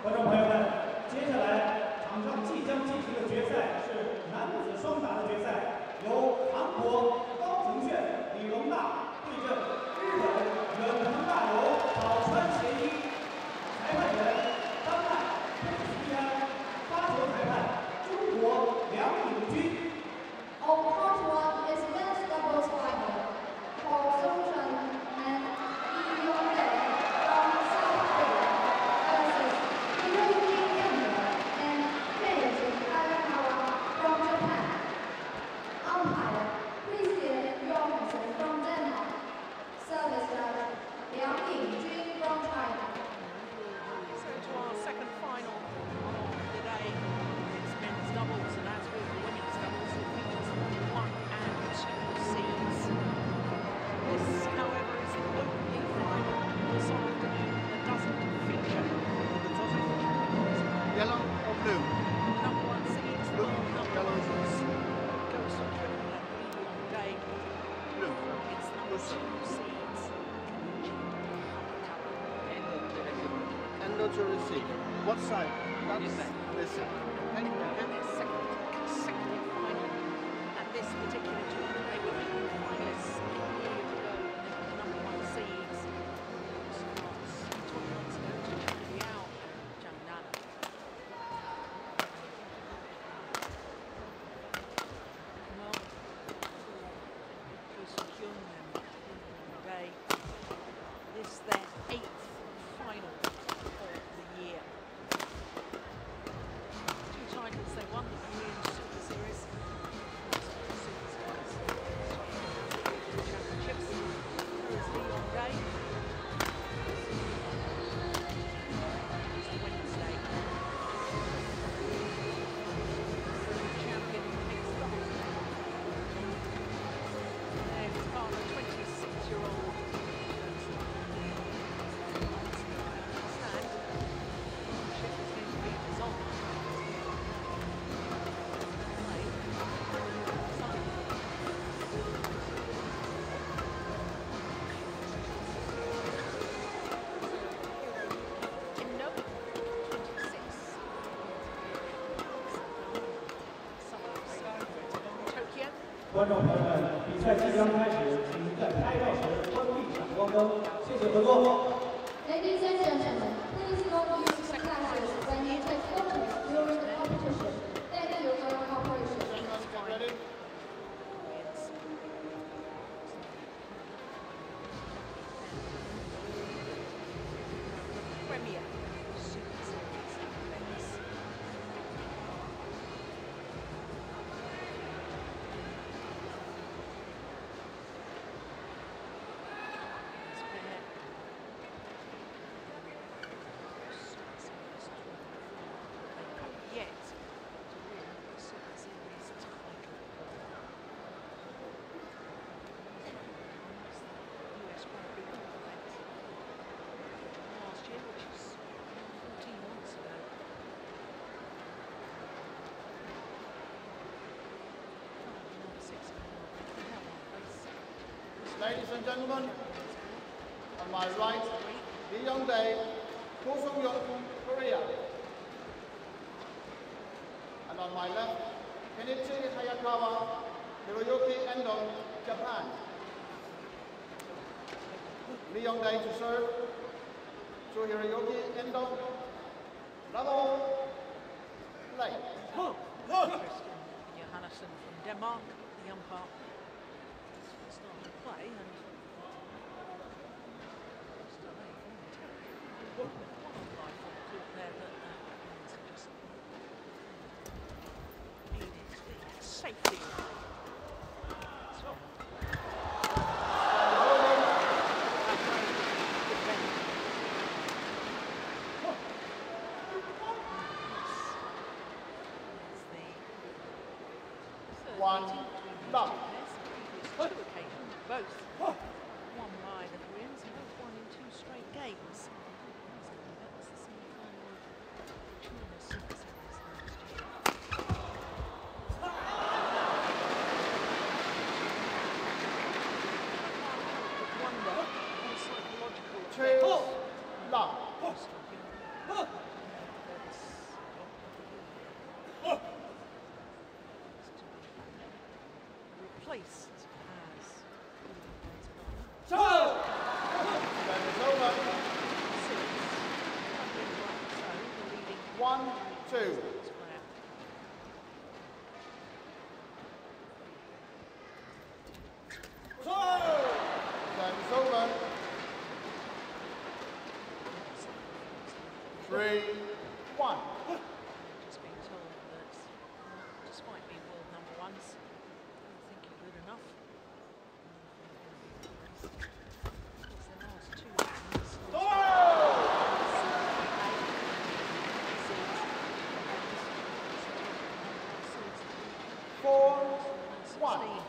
观众朋友们，接下来场上即将进行的决赛是男子双打的决赛，由韩国高廷炫、李荣大对阵日本远藤大由、宝川贤一。裁判员丹麦佩斯安，发球裁判中国梁颖君。 Our part one is men's doubles final. For Song-Chun and Yong from South Korea versus Hiroyuki and Kenichi from Japan. Umpire, Christian Yong from Denmark. Service judge, Liang Yingjun from China. So to our second final of the day, it's men's doubles, and as with the women's doubles, it features 1 and 2 seeds. This, however, is the only final this afternoon that doesn't feature yellow or blue? number 1 seeds, Blue. number Yellow. 1 goes to Hyun and Long Day. Blue. It's number 2 seeds. Endo to receive. What side? This side. This side. And their second consecutive final at this particular tournament. They were the finalists a year ago, and they were the number 1 seeds. Starts 20 months ago to Liao and Changzhou. Well, goes to Hyun and Day. This their 8th final of the year. 2 titles they won, the BWF Superseries Championships. There is Yong Day. It's Wednesday. Champion mixed doubles. And his partner, 26-year-old. Tokyo. 观众朋友们，比赛即将开始，请在拍照时关闭闪光灯，谢谢合作。 Ladies and gentlemen, please don't use flashes when you take photos during the competition. Thank you for your cooperation. Ready? Premier Superseries events. This pair. Superseries 12. They haven't yet to win the Superseries title. US Grand Prix event last year, which is 14 months ago. Number 6 Ladies and gentlemen, on my right, Yong Day, Yong, Korea. And on my left, Kenichi Hayakawa, Hiroyuki Endo, Japan. Yong Day to serve, to Hiroyuki Endo, level, play. Christian Johannesson from Denmark, the umpire, started to play and one umpire thought there that just needed safety. So, One, love. Two occasions, both won by the Koreans, and both won in 2 straight games. That was the semi-final of China Superseries last year. Wonder what psychological Two, love. 1-2. Service over. 3-1. Just being told that despite being world number ones, I don't think you're good enough. It's the last two rounds. 4-1.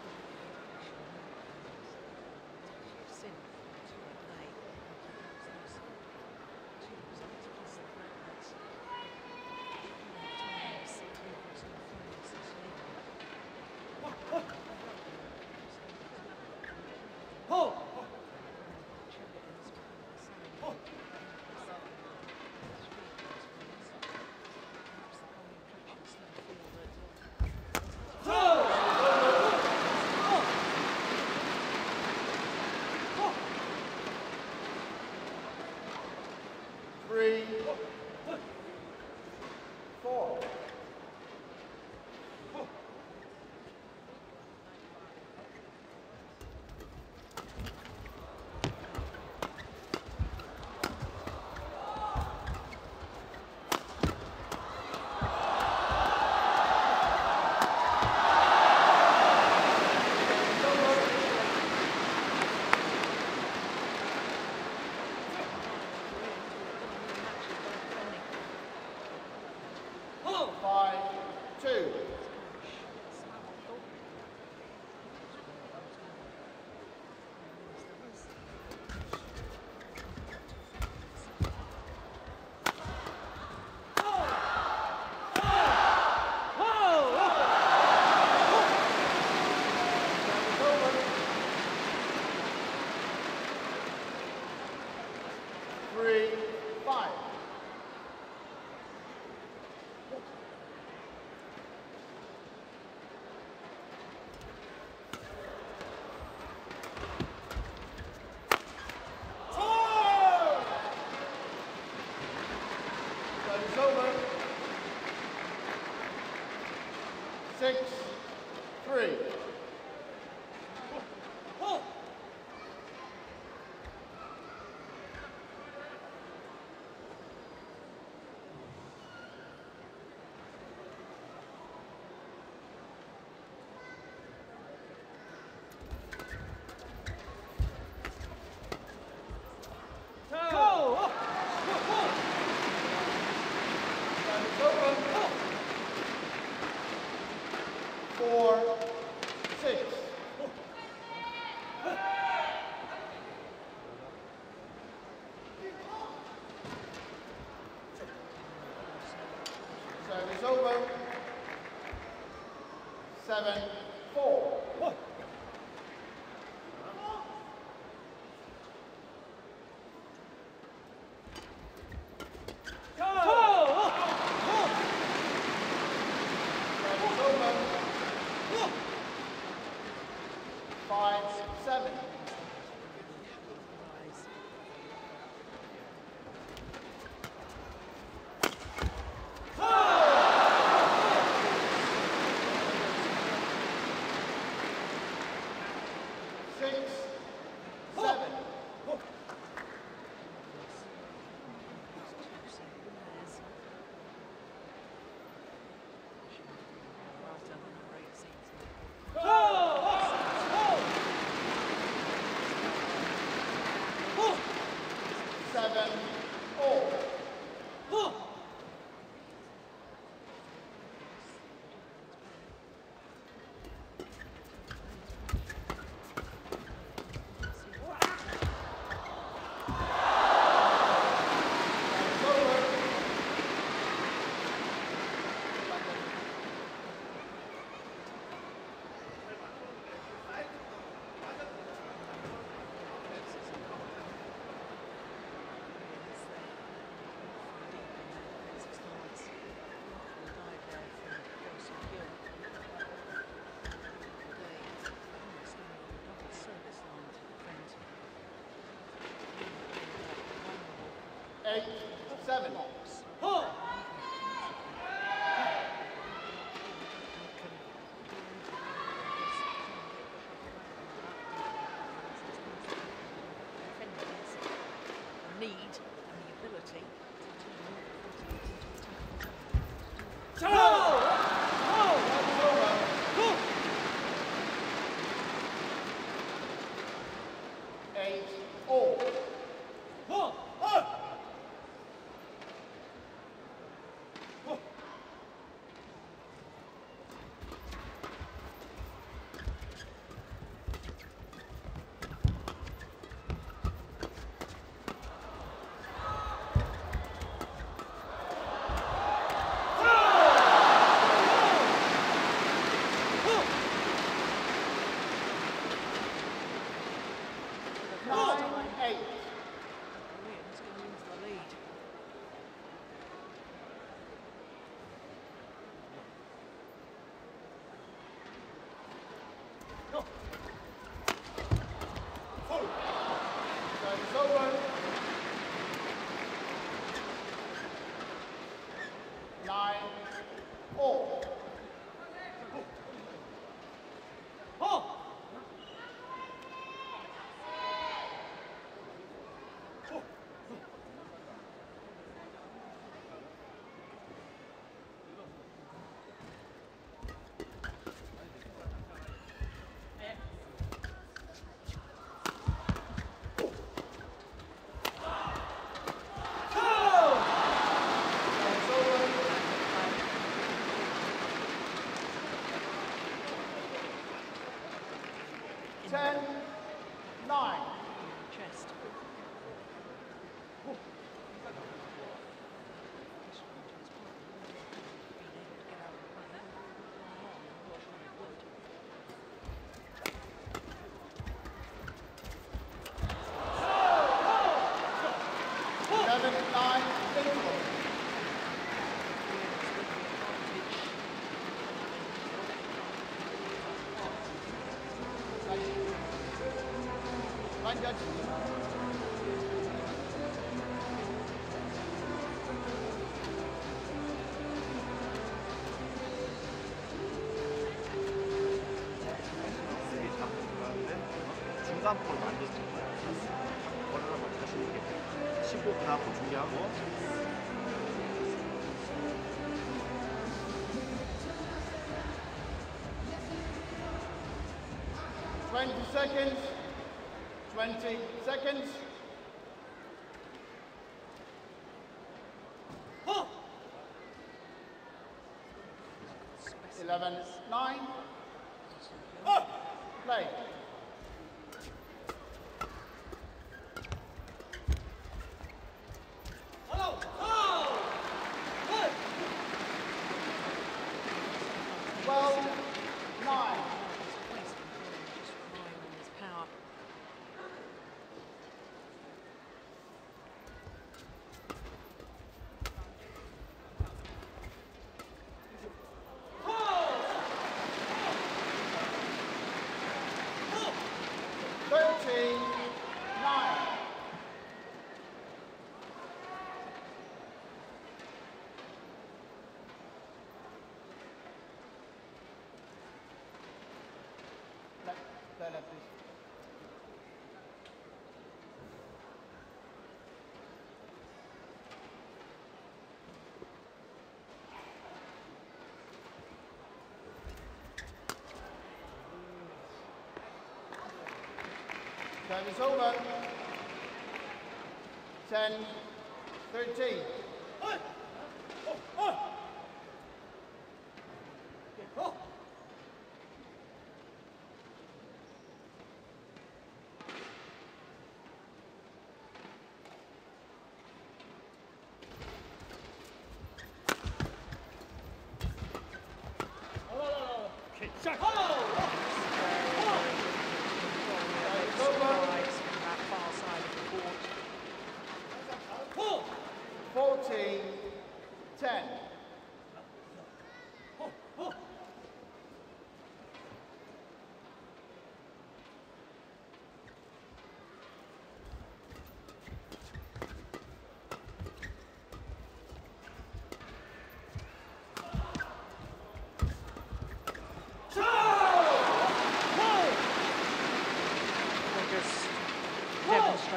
It's over. 6-3. Service over. 7-4. Service over. 5-7. Eight, 7. need and the ability to turn 중간볼 만드는 거예요. 그거를 한번 자신 있게 치고 그다음 준비하고. 20 seconds. 20 seconds. Oh. 11-9. Play. Time is over. 10-13.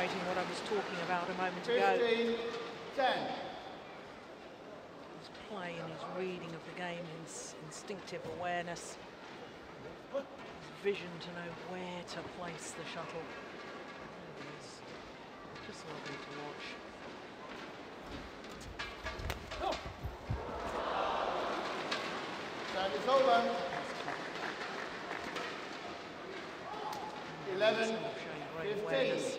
demonstrating what I was talking about a moment ago. 15-10. His play and his reading of the game, his instinctive awareness, his vision to know where to place the shuttle. It's just lovely to watch. Service over. 11, Showing great 15. awareness.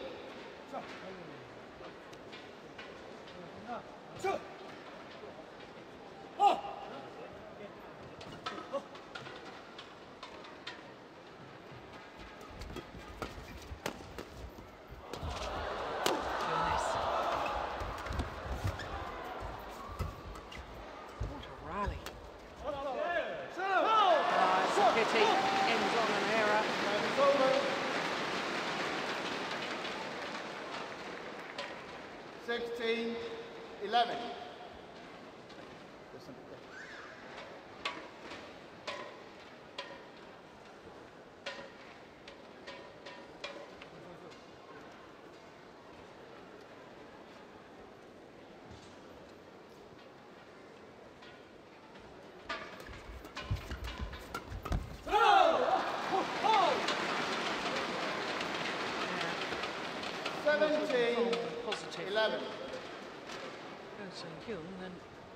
Positive. 11. So Hyun, then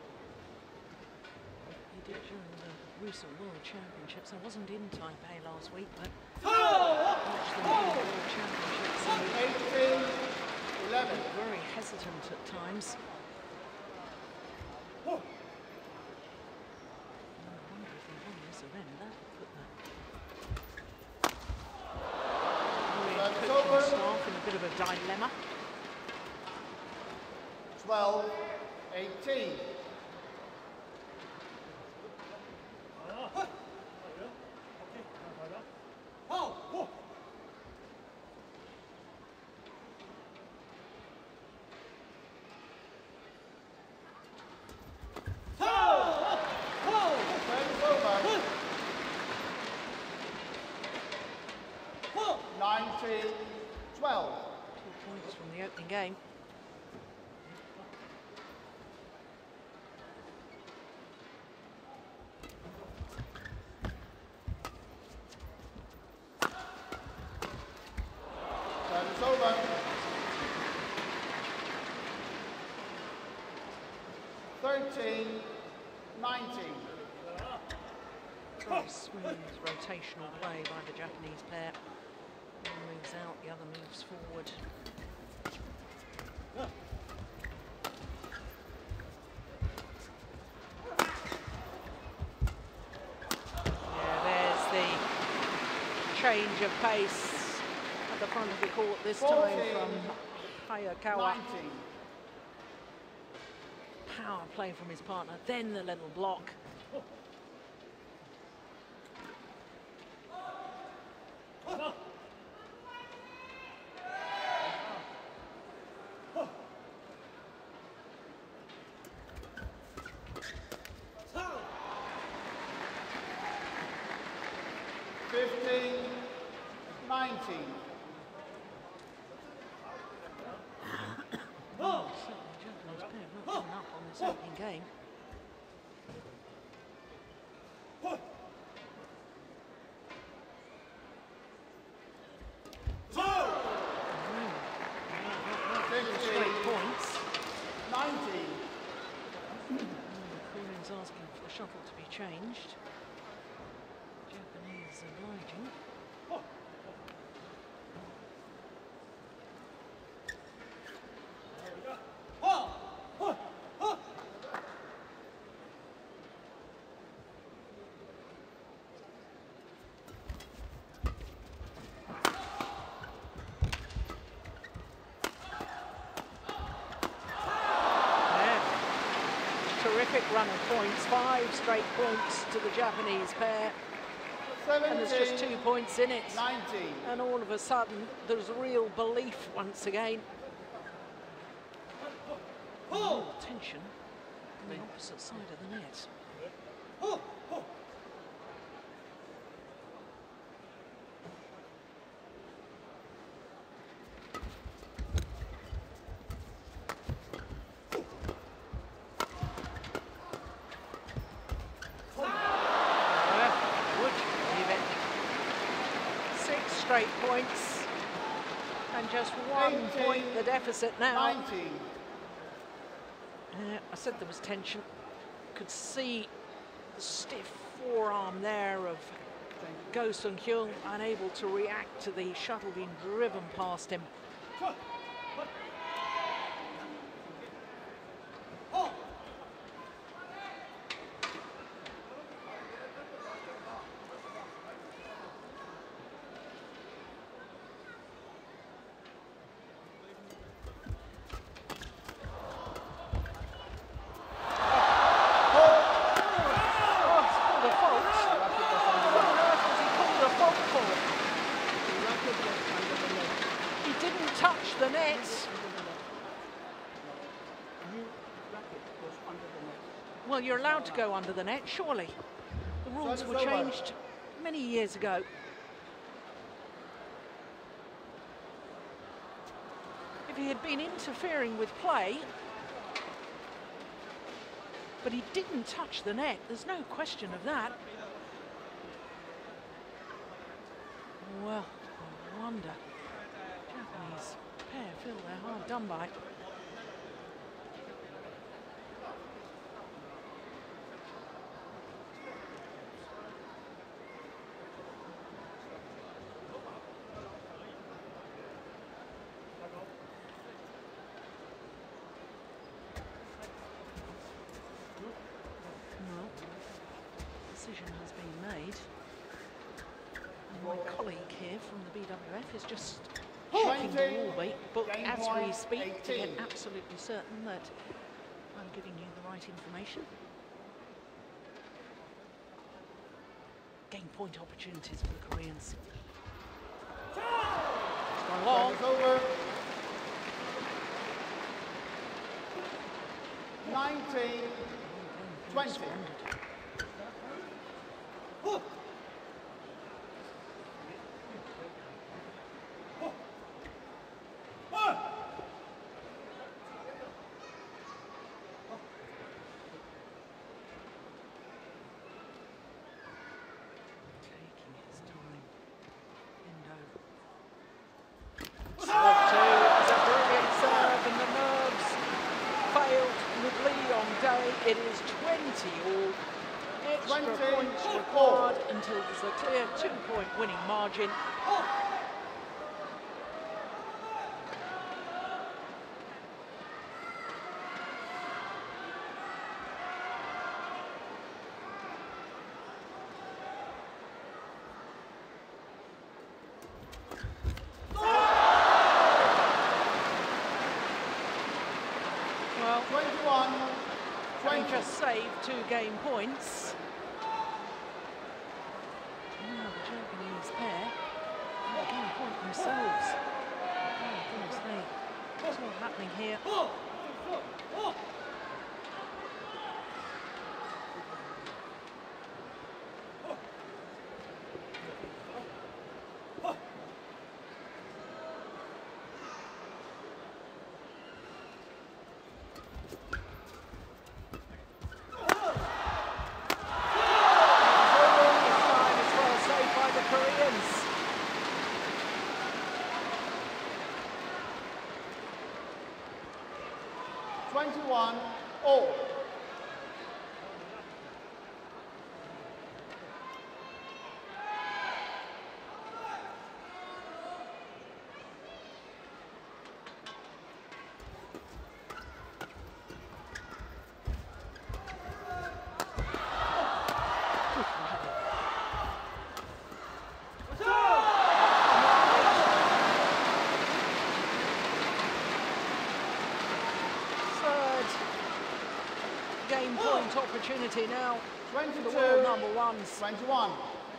he did during the recent World Championships. I wasn't in Taipei last week, but watched the World Championships. 18-11. Very hesitant at times. I wonder if he won this event. That would put the coaching staff in a bit of a dilemma. 12-18. Game. It's over. 13-19. Very smooth rotational play by the Japanese pair. One moves out, the other moves forward. Change of pace at the front of the court this time from Hayakawa. 19. Power play from his partner, then the little block. 15-19. Certainly Japanese pair not giving up on this opening game. Straight points. 19. Koreans asking for the shuttle to be changed. Japanese obliging. Terrific run of points, 5 straight points to the Japanese pair. 17, And there's just 2 points in it. 19. And all of a sudden, there's real belief once again. Real tension on the opposite side of the net. straight points. And just 1 point the deficit now. 19. I said there was tension. Could see the stiff forearm there of Go Sung-hyun, unable to react to the shuttle being driven past him. Well, you're allowed to go under the net, surely. The rules were changed many years ago. If he had been interfering with play, but he didn't touch the net, there's no question of that. Well, I wonder. Japanese pair feel they're hard done by. Has been made. And my colleague here from the BWF is just checking the wall weight book as we speak to get absolutely certain that I'm giving you the right information. Game point opportunities for the Koreans. It's gone long. Over. 19, 20. It is 20 all. Extra points required until there's a clear 2-point winning margin. Well, 21. He just saved 2 game points. Now the Japanese pair have a game point themselves. Oh goodness me, what's all happening here? All. Game point opportunity now for the world number ones. 21.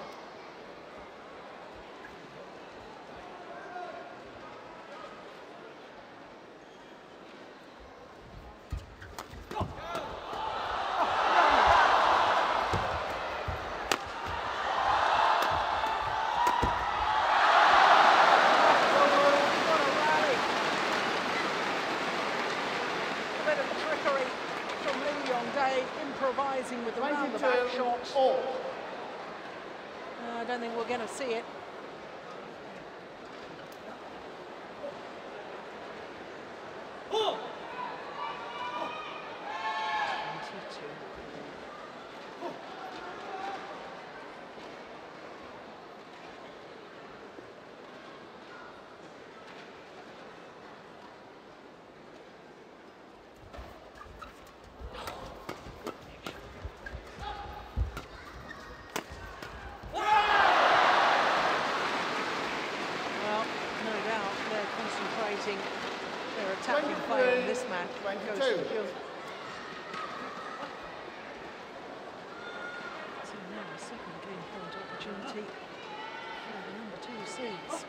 Improvising with the round-the-back shot. All. I don't think we're going to see it. spectacular play on this man. Goes to Hyun. So now a second game point opportunity for the number 2 seeds.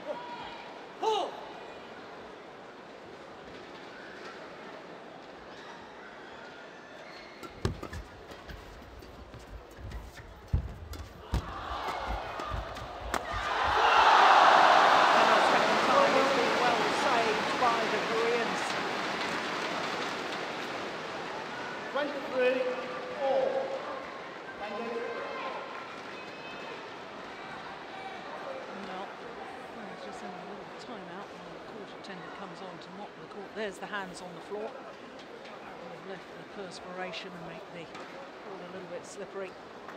There's the hands on the floor. We've left the perspiration and make the ball a little bit slippery.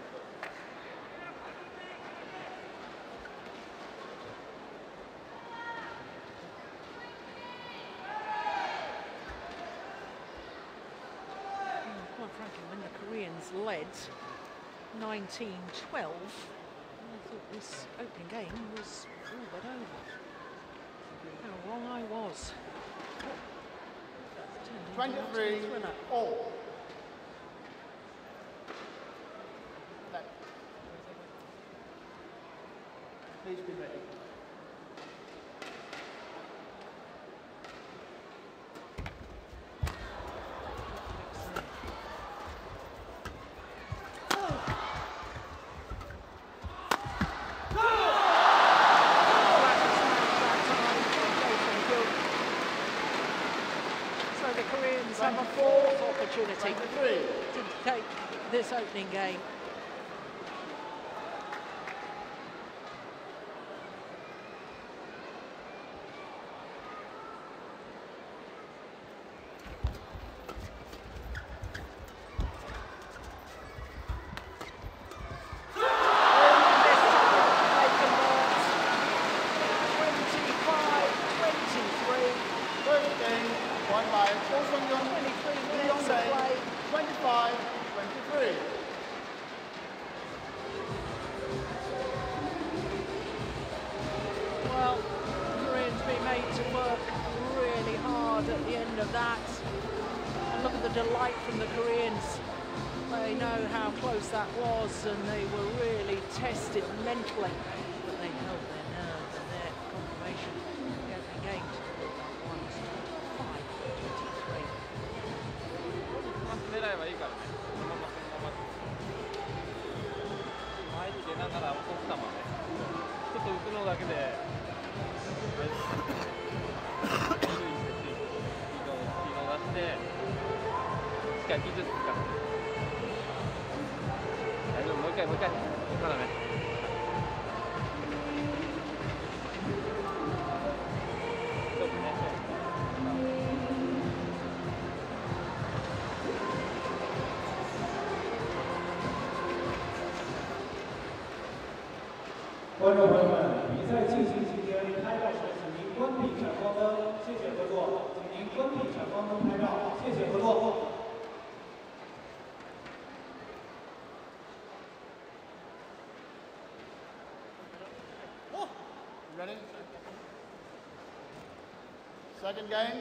Quite frankly, when the Koreans led 19-12, I thought this opening game was all but over. How wrong I was. 23 all. Please be ready. Have a fourth opportunity to take this opening game. That was, and they were really tested mentally, but they held their nerve, and their confirmation the opening game to that one. 5-23. 狙えばいいからね。そのまま前に出ながら奥様ね。ちょっと浮くのだけで。スピードを出して、しっかり技術使って。もう一回、ここからね。そうですね。 观众朋友们，比赛进行期间拍照时，请您关闭闪光灯，谢谢合作。请您关闭闪光灯拍照，谢谢合作。 Ready? Second game.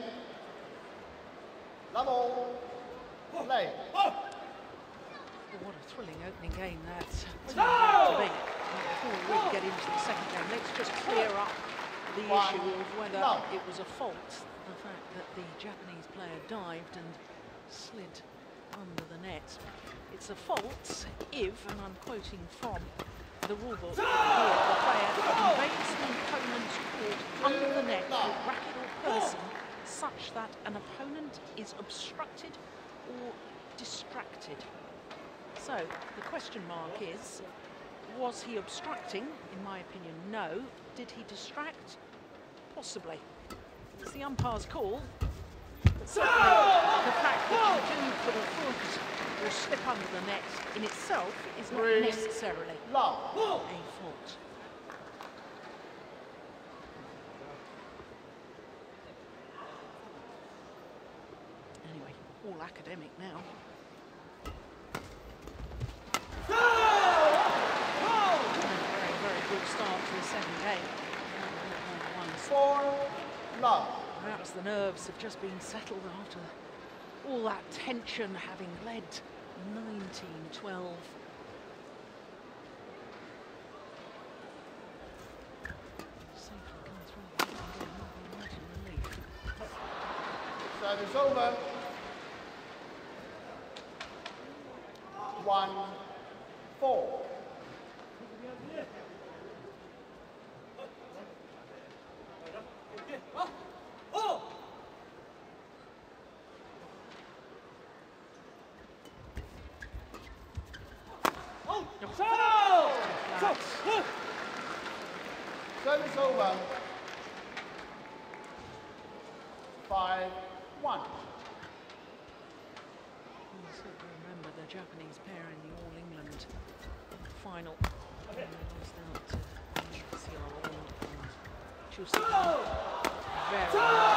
Level. Play. What a thrilling opening game that turned out to be. Before we really get into the second game, let's just clear up the issue of whether it was a fault, the fact that the Japanese player dived and slid under the net. It's a fault if, and I'm quoting from the rule book here, the player invades the opponent's court under the net with racket or person such that an opponent is obstructed or distracted. So the question mark is, was he obstructing? In my opinion, no. Did he distract? Possibly. It's the umpire's call, but certainly the fact that you do put a foot or slip under the net in itself is not necessarily a fault. Anyway, all academic now. Very good start to the second game. 4-love. Perhaps the nerves have just been settled after all that tension, having led 19-12. Safely come through the game, not very much in relief. Service over. 1-4. Service over. 5-1. You certainly remember the Japanese pair in the All England final. They lost out to Yong and Changzhou. Very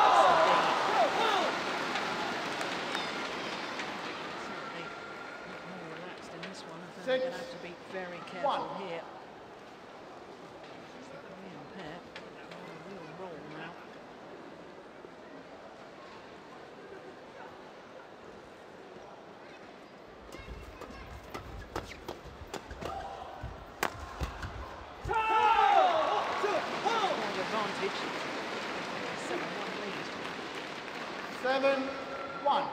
certainly a bit more relaxed in this one. I think they're going to have to be very careful here. The Korean pair are on a real roll now. Advantage. 7-1 lead. 7-1.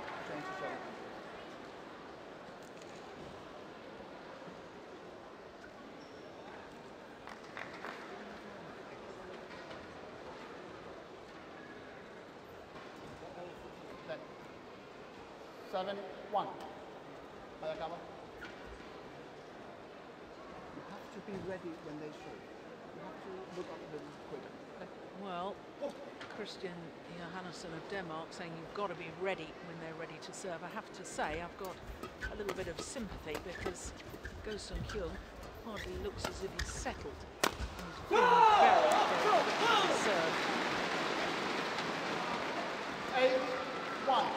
Then 7-1. Hayakawa. You have to be ready when they show. You have to look up a little quicker. Well, Christian Johannesson of Denmark saying you've got to be ready when they're ready to serve. I have to say I've got a little bit of sympathy because Go-Sung Hyun hardly looks as if he's settled. He's been very quick to serve. 8-1.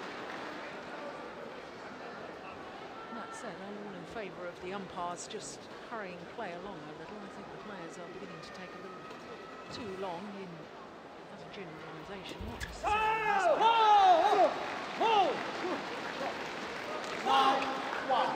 That said, I'm all in favour of the umpires just hurrying play along a little. I think the players are beginning to take a little too long in, as a generalisation, not necessarily this one. 9-1.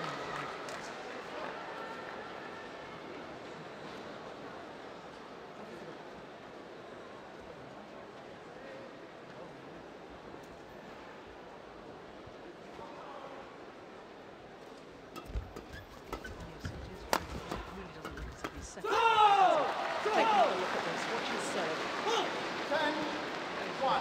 Take another look at this. Watch his serve. 10-1.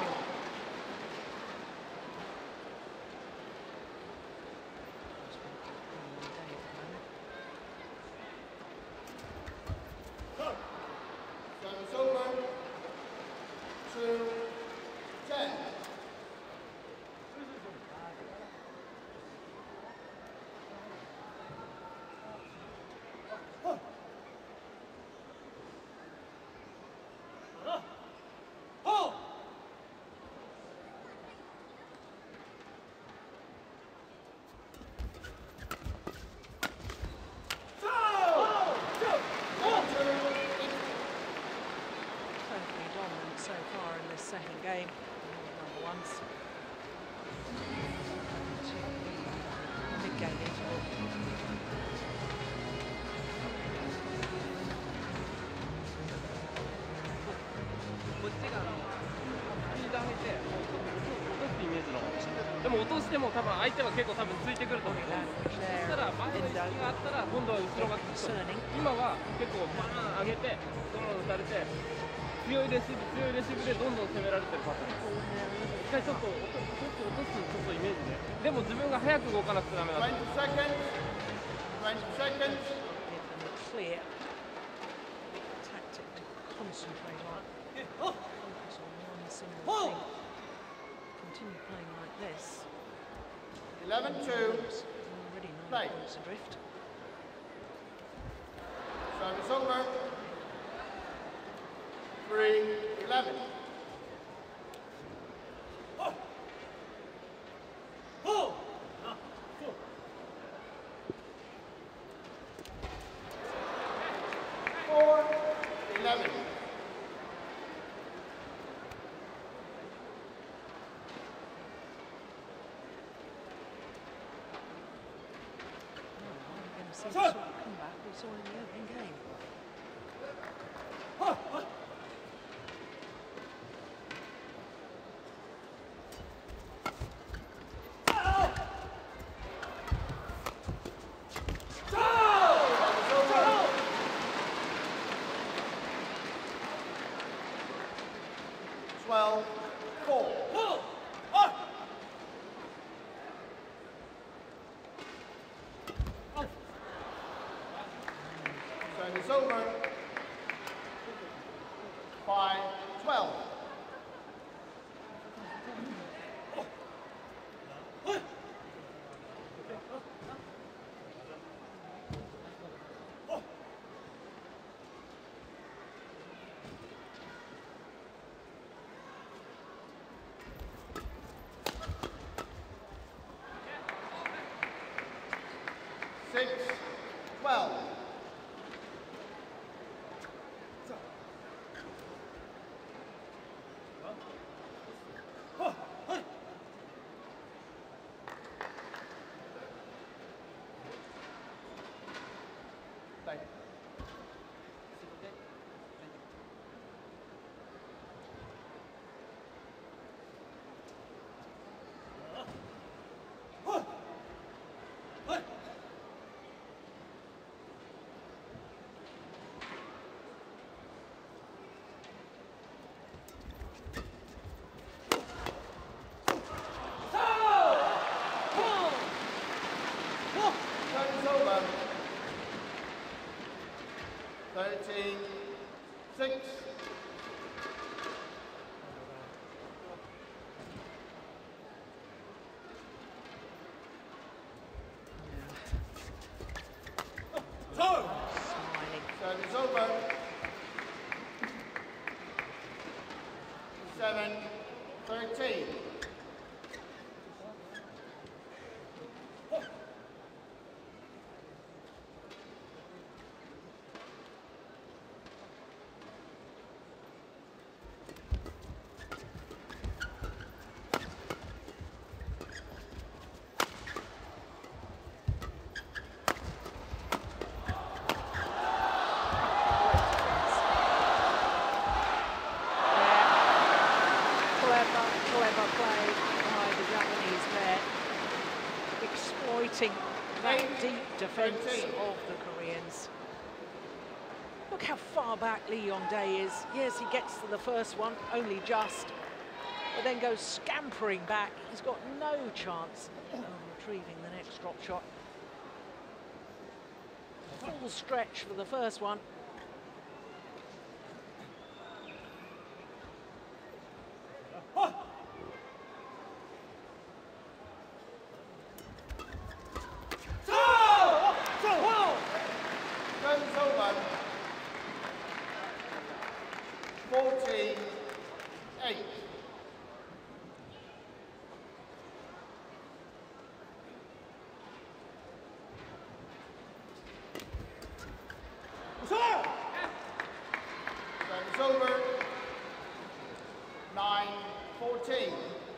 Service over. 2-10. So far in this second game, number ones. Big game interval. こっちがスピード上げて落とすイメージの。でも落としても多分相手は結構多分ついてくると思う。そしたら前の意識があったら今度は後ろがつくと。今は結構バーン上げてドローン打たれて。強いレシーブでどんどん攻められてるパターン。一回ちょっと落とすちょっとイメージね。でも自分が早く動かなくちゃダメだ。 20 seconds. 20 seconds. Clear tactic to concentrate on. Focus on one single thing. Continue playing like this. 11-2. Already 9 Play. points adrift. Service over. 3-11. sort of comeback we saw in the opening game. It's over. 5-12. Over. 13-6. Service over. 7-13. That deep defence of the Koreans. Look how far back Lee Yong-dae is. Yes, he gets to the first one, only just, but then goes scampering back. He's got no chance of retrieving the next drop shot. Full stretch for the first one. Over. 9-14.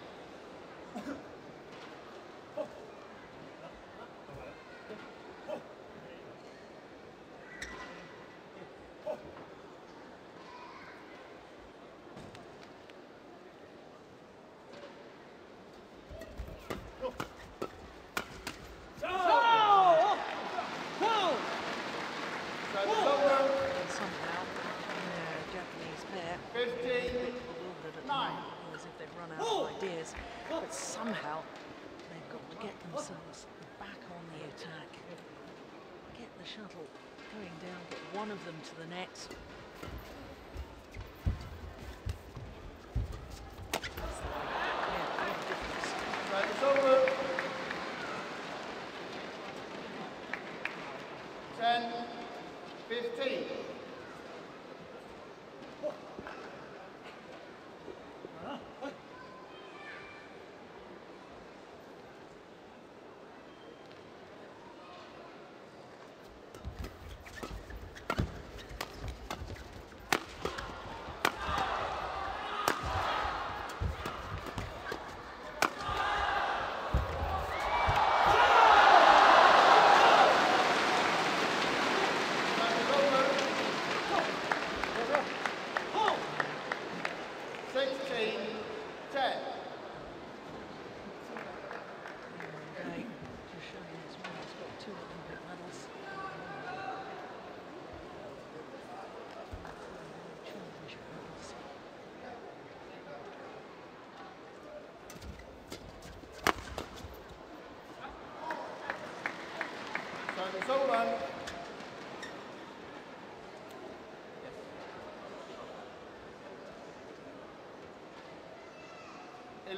But somehow they've got to get themselves back on the attack, get the shuttle going down, get one of them to the net. It's over. 10-15.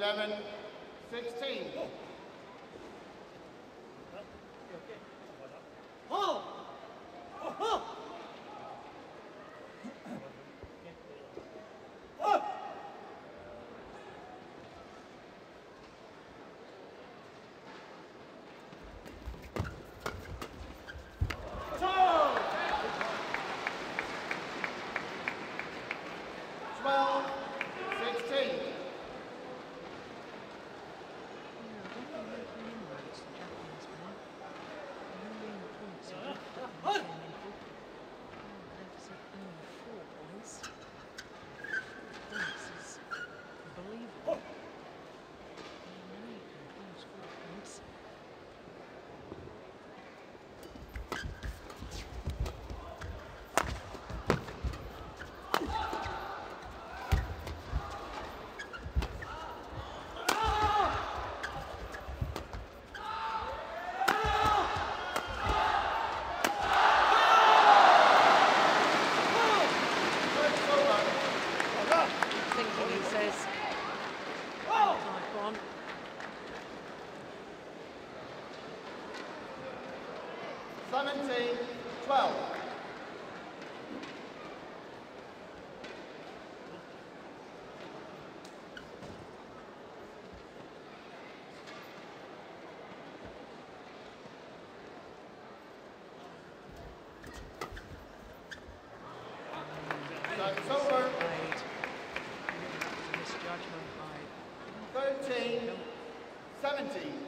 11-16. It's over. Misjudgment by 13-17.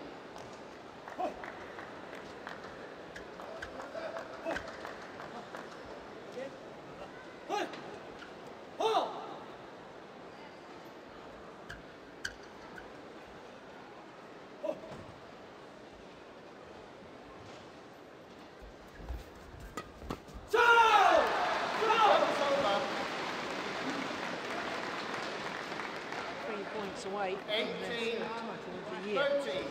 away from their title of the year. 13.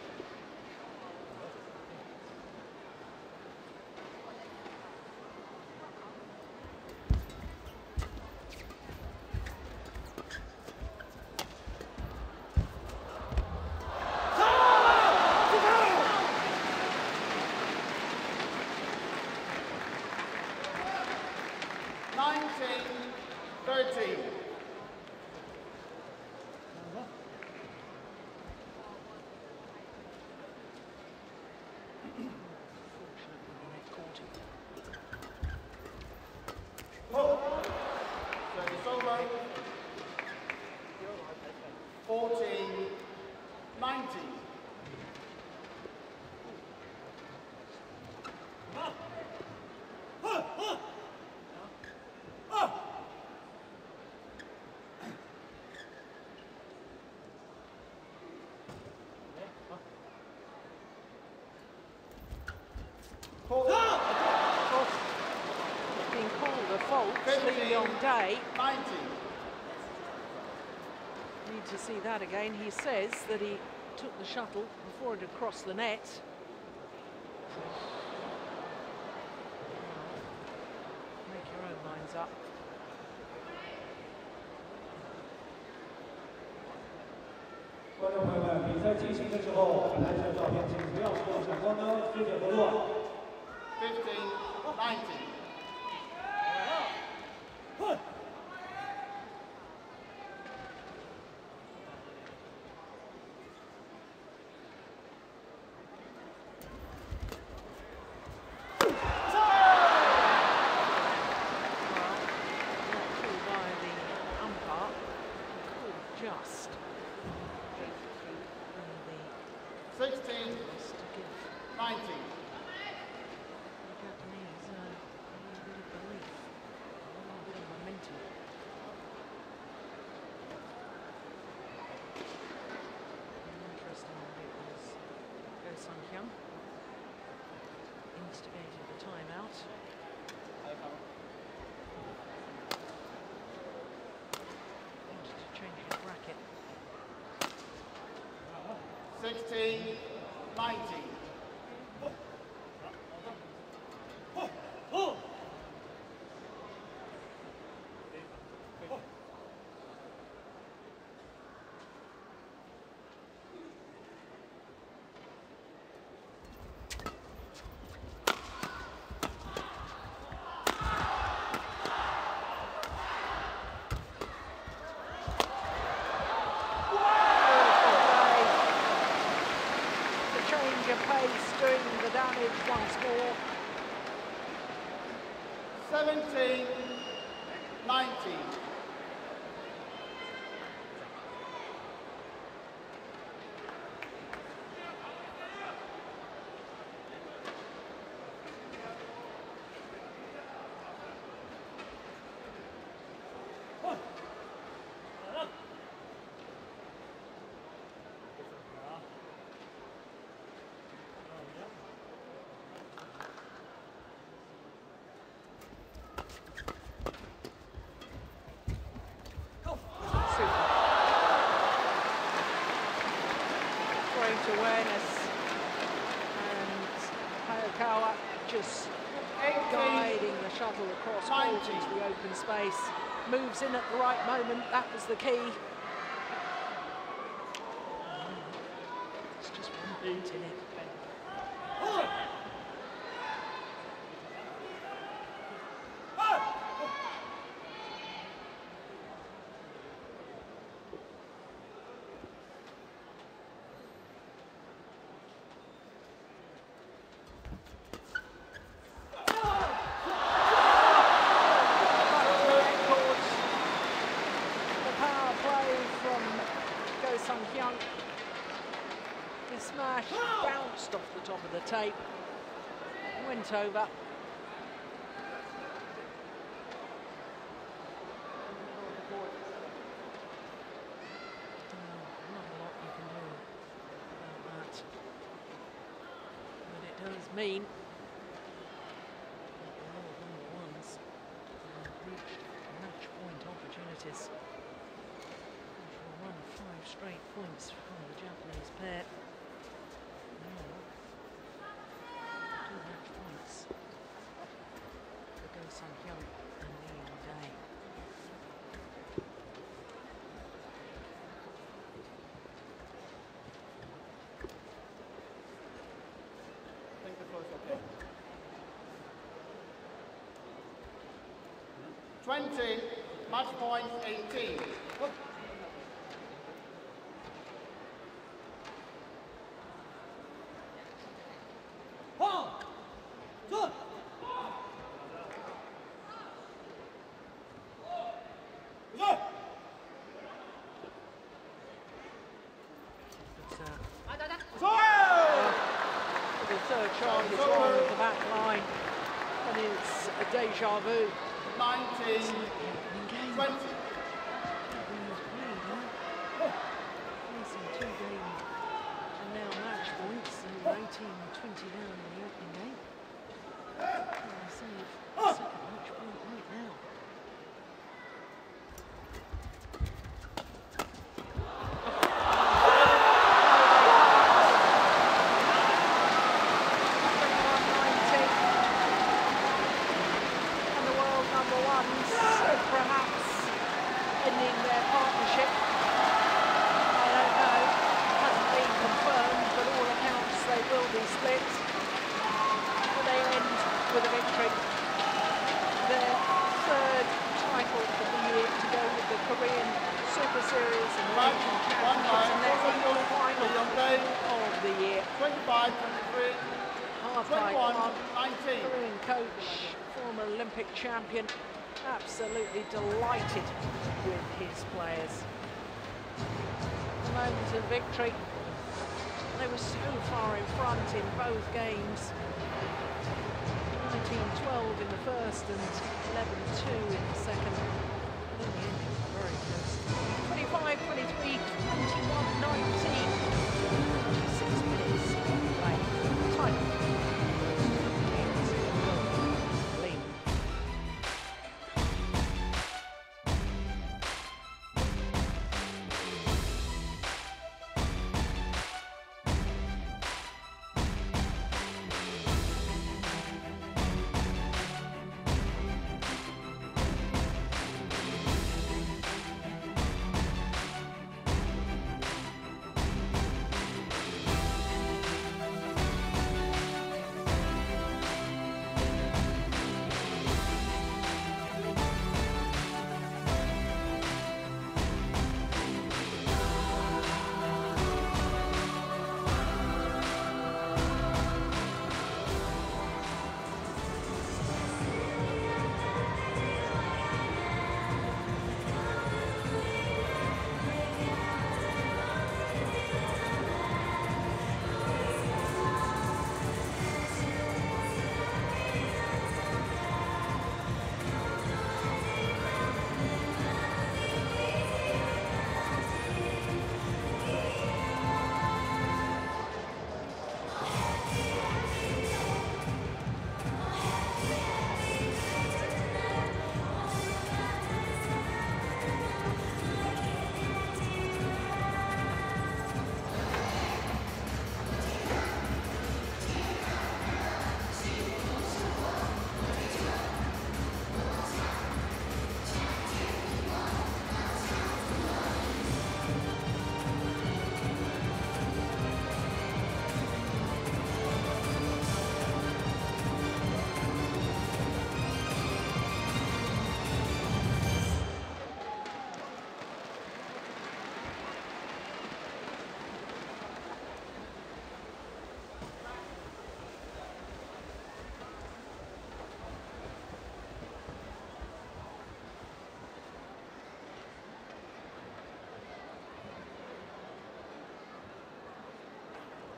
Being called a fault for Yong Day. 90. Need to see that again. He says that he took the shuttle before it had crossed the net. Make your own minds up. Hyun instigated the timeout. Wanted to change his racket. 16-19. advantage once more. 17-19. Great awareness, and Hayakawa just guiding the shuttle across court into the open space. Moves in at the right moment, that was the key. It's just one boot in it. Hyun. The smash bounced off the top of the tape, went over. Not a lot you can do about that, but it does mean that the world number ones have reached match point opportunities. Won 5 straight points from the Japanese pair. Now, 2 match points for Hyun and Yong. I think the first okay. 20, match point 18. The third charge is wrong at the back line, and it's a deja vu. 19, 20. Facing 2 games and now match points, and 18-20 down in the opening game. Save the second match point right now. Perhaps ending their partnership. I don't know, hasn't been confirmed, but all accounts they will be split. But they end with a victory. Their 3rd title of the year to go with the Korean Super Series and Asian Championships, and their 8th final of the year. 25-23. Half-time Korean coach, former Olympic champion, absolutely delighted with his players. The moment of victory. They were so far in front in both games. 19-12 in the first and 11-2 in the second. But in the end, it was very close. 25-23, 21-19. 26 minutes of play. Time.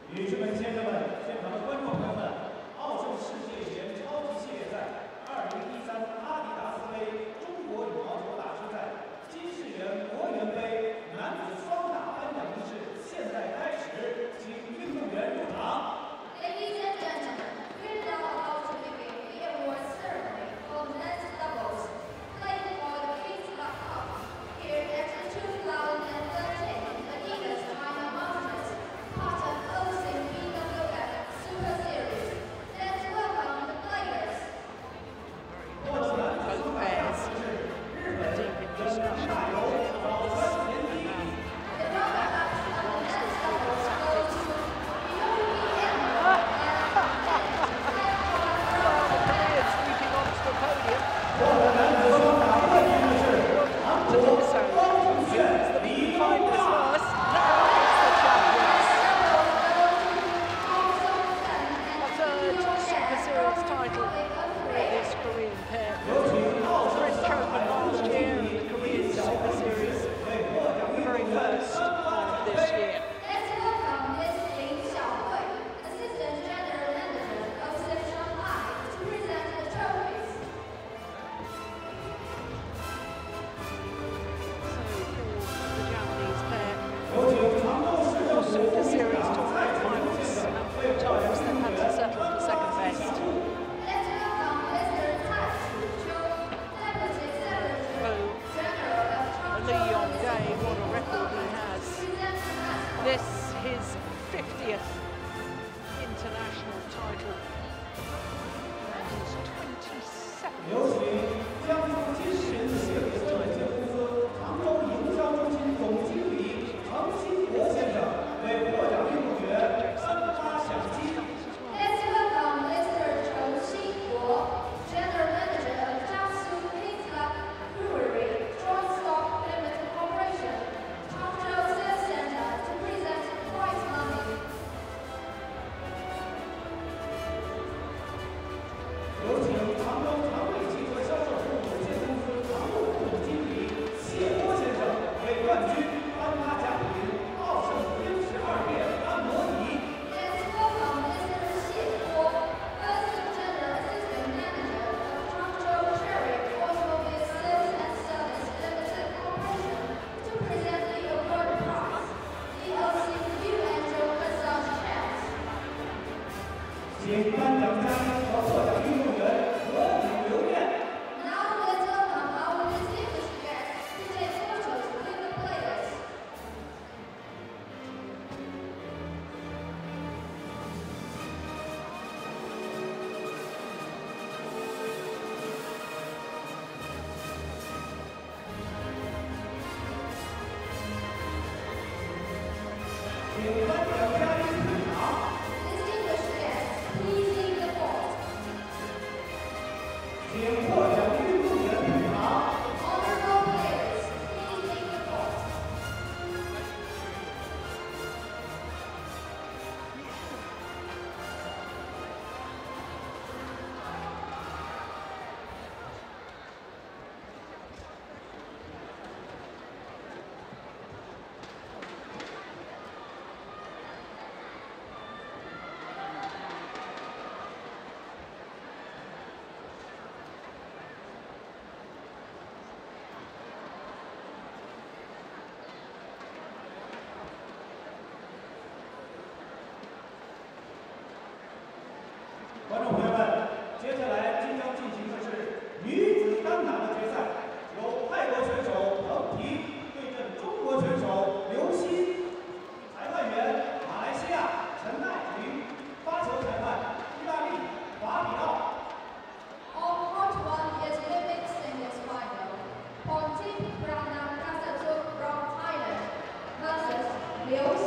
女士们、先生们、现场的观众朋友们，奥盛世界拳超级系列赛2013阿迪达斯杯中国羽毛球大师赛金世元国园杯男子双打颁奖仪式现在开始，请运动员入场。 Ladies and gentlemen, we're now about to begin the award ceremony for men's doubles, played for the Kids Cup here at the 2013 Adidas China Masters, part of OSIM BWF Superseries. Let's welcome the players. Both pairs are deep in discussion. The runner-up of the men's doubles goes to Hiroyuki Yong The Koreans leaping onto the podium. To do so. It's the finalists first. Now it's the champions. A third Super Series title for this Korean pair. French Open last year and the Korean Super Series the very first of this year. Let's welcome Ms. Lin Xiaohui, Assistant General Manager of OSIM Shanghai, to present the trophies. So for the Japanese pair, four Super Series tournament finals and 4 times they've had to settle for second best. Let's welcome Mr. Tai Chu, Deputy Secretary General of Lee Changzhou Yong, what a record he has. Municipal. This his 50th international title and his 27th. 有请江苏金世元企业有限公司常州营销中心总经理程新国先生为获奖运动员颁发奖金。 Let's welcome Mr. Cheng Xinguo, General Manager of Jiangsu Pizza Brewery, Joint Stock Limited Corporation, Changzhou Sales Center, to present prize money. 有请常州常伟汽车销售服务有限公司常务副总经理谢波先生为冠军颁发奖品奥盛冰12面按摩椅。 Let's welcome Mr. Xie Guo, First General Assistant Manager of Changzhou Cherry Automobile Sales and Service Limited Corporation, to present the award prize, the OSIM H.Endo massage chairs. 请颁奖嘉宾和获奖运动员合影留念。 Now let's welcome our distinguished guests to take photos with the players. Distinguished guests, please leave the court. 请获奖运动员退场。 Honorable players, please leave the court. Liu